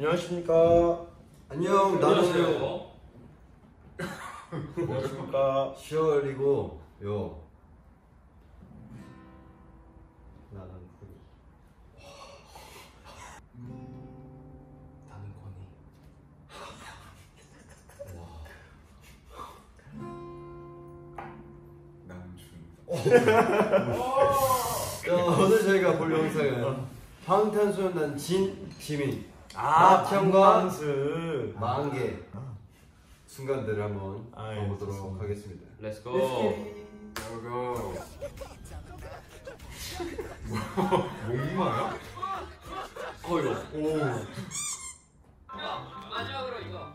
안녕하십니까. 안녕, 나는 안녕하십니까. 10월이고 요 나는 코니. 나는 코니. 나는 준. 오늘 저희가 볼 영상은 방탄소년단 지민 박형과 마태형과 만개 순간들을 한번 아이, 봐보도록 좋습니다. 하겠습니다. 렛츠고. 고고. 목마야? 이거. 오. 마지막으로 이거.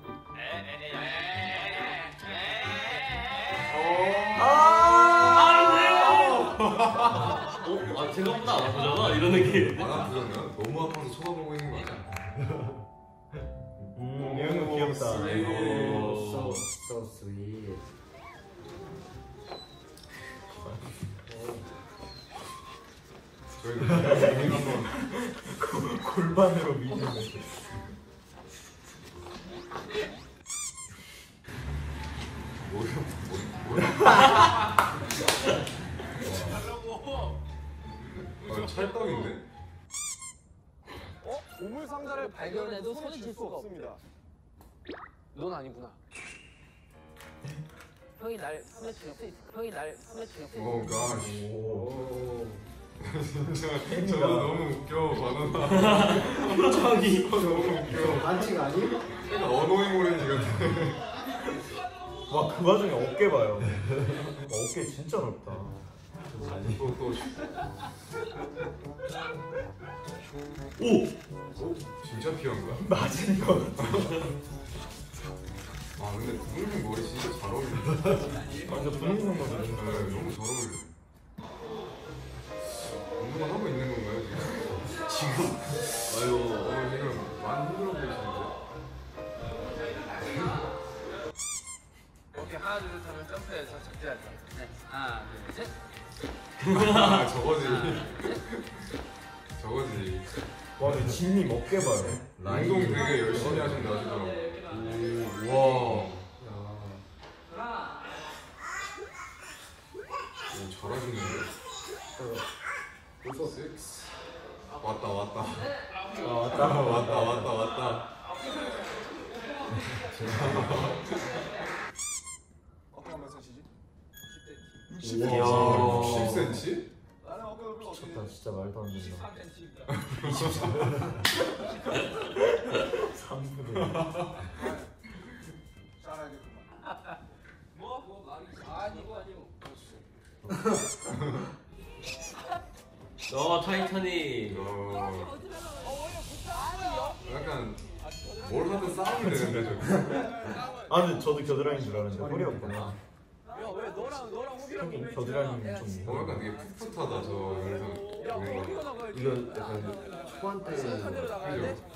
생각보다 안 아프잖아 이런 느낌. 안 아프잖아. 너무 아파서 쳐다보고 있는 거 아니야? 이런 거 귀엽다. So sweet. 저희가 한번 골반으로 미는 거. 뭐야? 찰떡인데? 보물 상자를 발견해도 손이 질 수가 없습니다. 넌 아니구나. 형이 날 손에 줄 수 있어. 형이 날 손에 줄 수 있어. 오 갓. 오. 진짜 저거 너무 웃겨. 바나나. 표정이. 너무 웃겨. 반칙 아니? 약간 언어의 모래지 같아. 와, 그 와중에 어깨 봐요. 어깨 진짜 넓다. 또 오. 진짜 피한 거야? 맞은 거 같아. 아 근데 분홍색 머리 진짜 잘 어울린다. 완전 분위기 네, 너무 잘 어울려. 운동만 하고 있는 건가요 지금? 아유. 지금 많이 힘들어 보이시는데? 오케이, 하나 둘 셋 하면 점프해서 적재하자. 네. 하나 둘 셋. 아 저거지. 저거지. 와, 근데 진님 어깨 봐요. 운동 되게 열심히 하신다 하시더라고. 와. 오 잘하시는데. Six. 왔다. 어깨 한번 쓰시지? 60cm? 와. 60cm? 나는 어깨가 별로 없지. 미쳤다, 진짜 말도 안 된다. 23cm입니다. 3분의 잘하겠구만. 뭐 말이지? 아니고. 타이타닉. 약간 뭘 하든 싸움이 되는데 저기. 아, 근데 저도 겨드랑이인 줄 알았는데 허리였구나. 야, 왜 너랑 호비랑 형님 겨드랑이는 좀. 약간 되게 풋풋하다 저 영상 보는 거. 나가야 돼. 이거 약간 초반 때 반대로 나가야 돼. 그죠?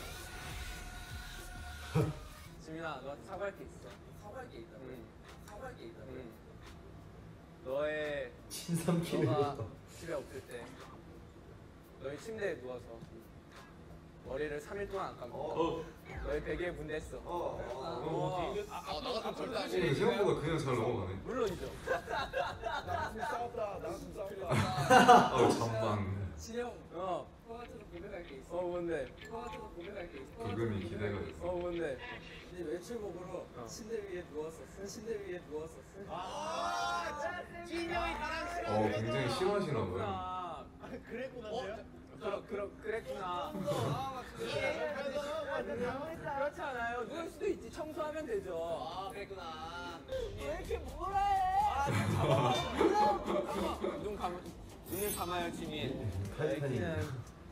지민아, 너한테 사과할 게 있어. 사과할 게 있다. 사과할 게 있다. 너의 친삼키를 너가 집에 없을 때 너희 침대에 누워서 머리를 3일 동안 안 감고 너의 베개에 문댔어. 나 같은 절대 안 근데 생각보다 그냥 잘 넘어가네. 물론이죠. 나 가슴 싸웠다. 아우 잠만. 진영. 형한테도 고백할 게 있어. 뭔데? 형한테도 고백할 게 있어. 부금이 기대가 됐어. 뭔데? 이제 외출복으로 침대 위에 누웠었어. 침대 위에 누웠었어. 진영이 나랑 싫어. 굉장히 싫어하시나 봐요. 그랬구나. 그랬구나. 그렇지 않아요. 누울 수도 있지. 청소하면 되죠. 그랬구나. 왜 이렇게 뭐라 해? 눈을 감아요, 지민. 너희는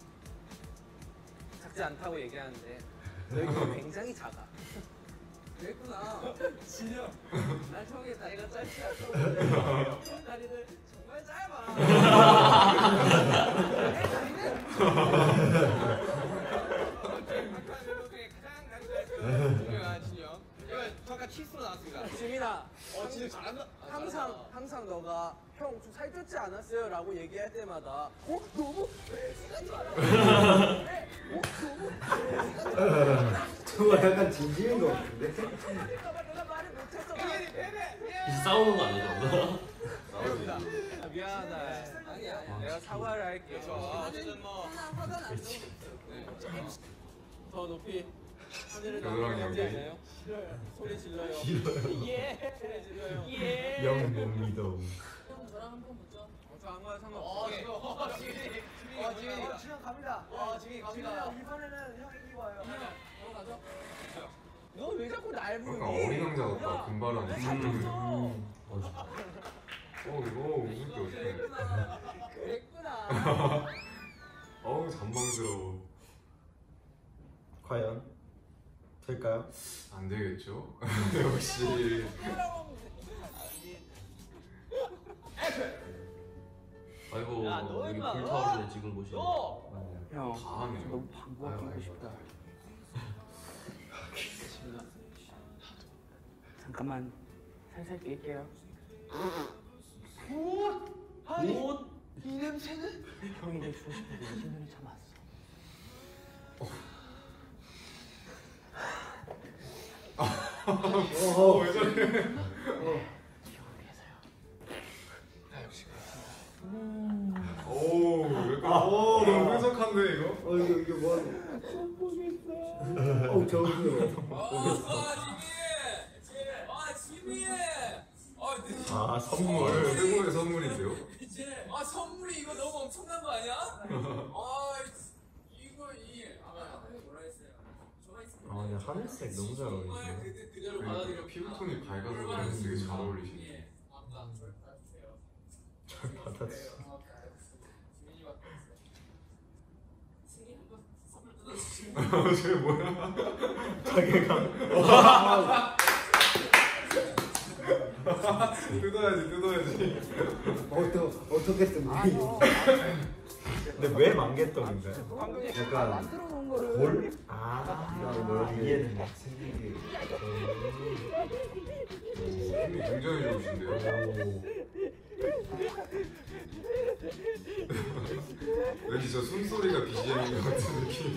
작지 않다고 얘기하는데 너희는 굉장히 작아. 그랬구나. 진영. 난 형의 다리가 짧지 않고 다리는 정말 짧아. 내 다리는 중요한 진영. 이거 잠깐 약간 치수로 나왔습니다. 지민아, 진짜 잘한다. 항상 너가 형 좀 살쪘지 않았어요?라고 얘기할 때마다 너무 배신하지 마라. 저거 약간 진지한 거 같은데? 내가 말을 못했어. 이제 싸우는 거 아니야, 저거? 미안합니다. 미안하다. 아니야. 내가 사과를 할게. 어쨌든 뭐 더 높이 소리를 겨드랑이 하지 여기. 않아요? 싫어요. 소리 질러요. 예. 소리 질러요. 예. 영 못 믿어. 저랑 한번 보죠. 저 아무 말 상관없어. 지민이 갑니다. 지민이 갑니다. 이번에는 형 이기고 와요. 바로 가죠. 너 왜 자꾸 날 부르니? 약간 어린 왕자 같다. 금발한. 이거 웃을 때 어떡해. 그랬구나. 어우 잔망스러워. 과연 될까요? 안 되겠죠? 역시. 아이고, 야, 너 여기 임마, 불타오르네, 지금 보시면. 형, 다하네요. 너무 방구하고 싶다. 잠깐만, 살살 낄게요. 이 냄새는? 형이 내 주고 싶은데 20년을 참았어. 왜 저래? 기억을 위해서요. 오, 약간 너무 끈적한데 이거? 이거 뭐 하는 거야? 저기요. 아 선물. 최고의 선물인데요? 선물이 이거 너무 엄청난 거 아니야? 이거 뭐라 했어요? 아 근데 하늘색 너무 잘 어울리시네. 그대로 그러니까 피부톤이 밝아서 그런지 되게 잘 어울리시네. 잘 받아주시. 쟤 뭐야? 자기가 뜯어야지. 어떻게 쓴 거야? 근데 왜 만개떡인가요? 약간 만들어 놓은 거를. 볼? 아 이해는 돼. 생기게. 힘이 굉장히 좋으신데요? 왠지 저 숨소리가 BGM인 것 같은 느낌.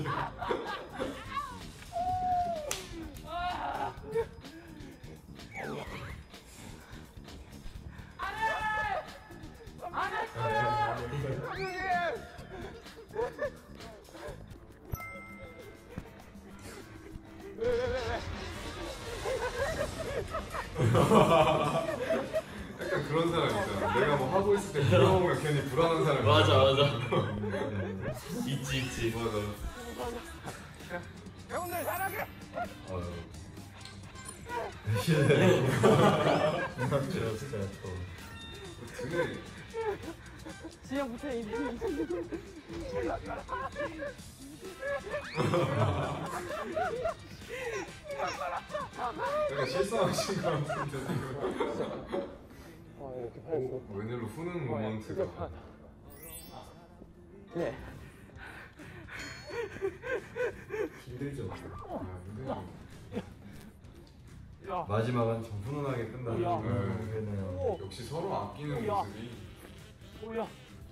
약간 그런 사람 있잖아. 내가 뭐 하고 있을 때 부러우면 괜히 불안한 사람. 맞아. 있지. 맞아. 형들 사랑해. 진짜 되게 지금부터 약간 실수하신 것 같은데 지금. 웬일로 후는 모먼트가. 네. 힘들죠. 아, 마지막은 좀 훈훈하게 끝나는 야. 거네요. 역시 서로 아끼는 모습이 오야.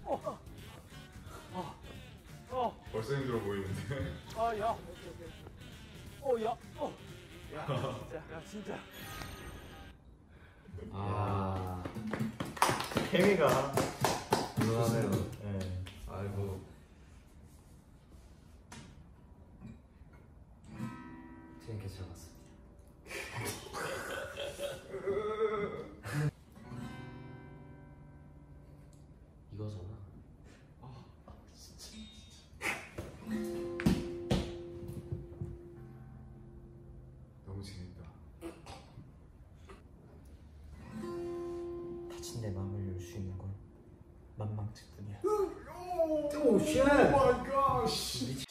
벌써 힘들어 보이는데. 야. 야. 야, 진짜. 아 케미가 그러네요. 네. 아이고. 재밌게 잘 봤습니다. 이거잖아. 너무 재밌다. 다친 내 마음을 열 수 있는 건 만망책뿐이야. 오 쉣! 마이 갓.